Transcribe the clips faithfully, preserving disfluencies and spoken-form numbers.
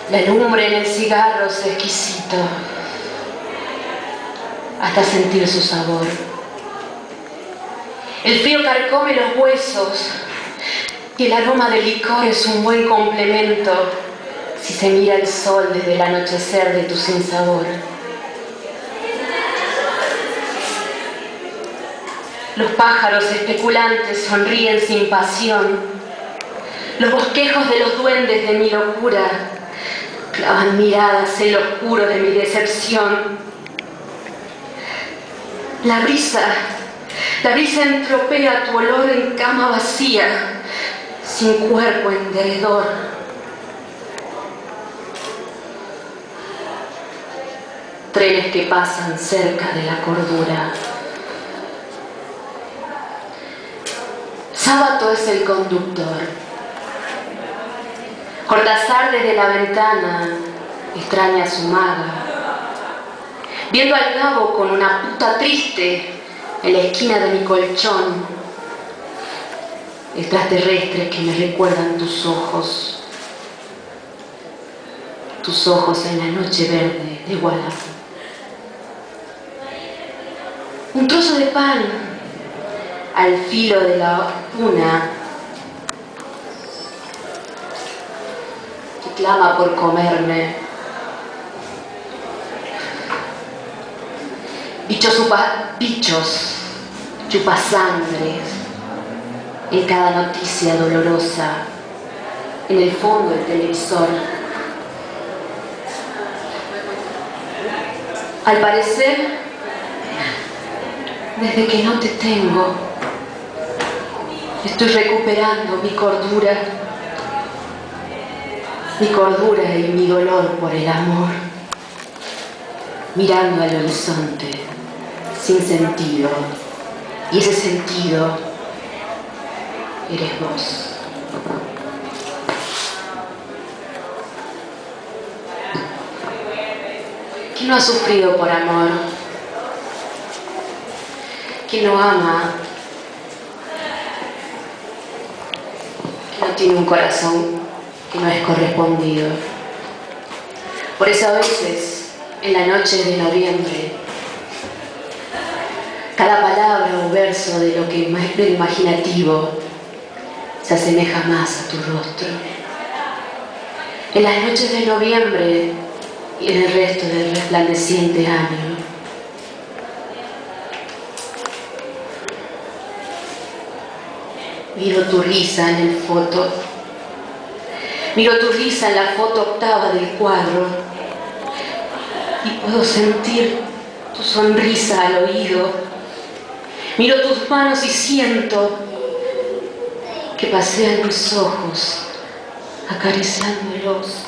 La lumbre en el cigarro es exquisito, hasta sentir su sabor. El frío carcome los huesos y el aroma del licor es un buen complemento si se mira el sol desde el anochecer de tu sinsabor. Los pájaros especulantes sonríen sin pasión. Los bosquejos de los duendes de mi locura clavan miradas en lo oscuro de mi decepción. La brisa, la brisa entropea tu olor en cama vacía, sin cuerpo en derredor. Trenes que pasan cerca de la cordura. Sábato es el conductor. Cortázar desde la ventana extraña a su maga, viendo al Gabo con una puta triste en la esquina de mi colchón. Extraterrestres que me recuerdan tus ojos, tus ojos en la noche verde de Wallach. Un trozo de pan al filo de la una que clama por comerme. Bichos, chupa, bichos chupasangres en cada noticia dolorosa, en el fondo del televisor. Al parecer, desde que no te tengo, estoy recuperando mi cordura, mi cordura y mi dolor por el amor, mirando al horizonte sin sentido, y ese sentido eres vos. ¿Quién no ha sufrido por amor? ¿Quién no ama? ¿Quién no tiene un corazón que no es correspondido? Por eso a veces, en la noche de noviembre, cada palabra o verso de lo que es lo imaginativo se asemeja más a tu rostro. En las noches de noviembre y en el resto del resplandeciente año, miro tu risa en el foto, miro tu risa en la foto octava del cuadro y puedo sentir tu sonrisa al oído. Miro tus manos y siento que pasean mis ojos acariciándolos.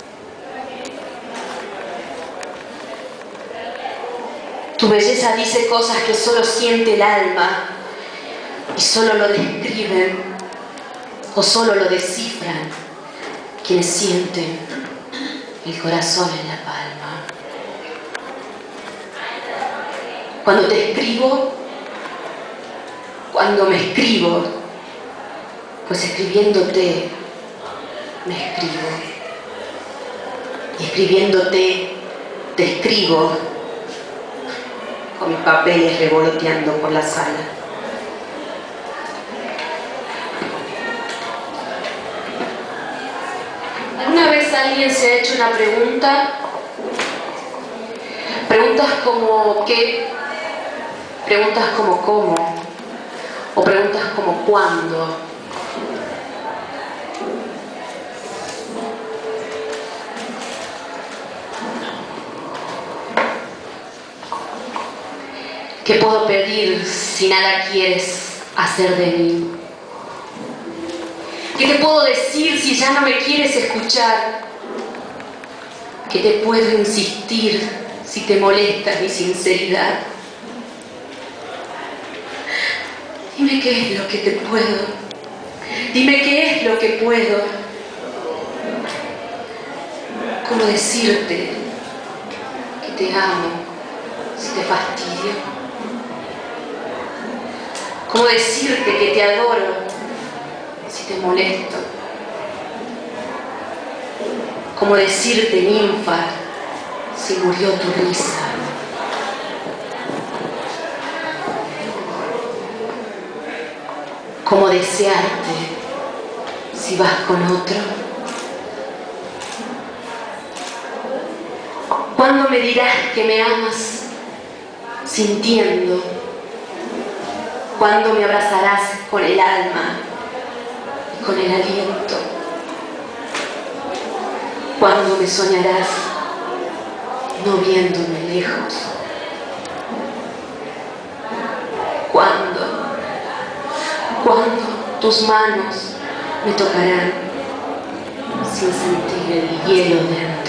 Tu belleza dice cosas que solo siente el alma y solo lo describen o solo lo descifran quienes sienten el corazón en la palma. Cuando te escribo, cuando me escribo, pues escribiéndote me escribo, y escribiéndote te escribo con mis papeles revoloteando por la sala. ¿Alguna vez alguien se ha hecho una pregunta? Preguntas como ¿qué? Preguntas como ¿cómo? O preguntas como ¿cuándo? ¿Qué puedo pedir si nada quieres hacer de mí? ¿Qué te puedo decir si ya no me quieres escuchar? ¿Qué te puedo insistir si te molesta mi sinceridad? Dime qué es lo que te puedo. Dime qué es lo que puedo. ¿Cómo decirte que te amo si te fastidio? ¿Cómo decirte que te adoro si te molesto? Como decirte, ninfa, si murió tu risa. Como desearte, si vas con otro. ¿Cuándo me dirás que me amas sintiendo? ¿Cuándo me abrazarás con el alma y con el aliento? ¿Cuándo me soñarás no viéndome lejos? ¿Cuándo? ¿Cuándo tus manos me tocarán sin sentir el hielo dentro?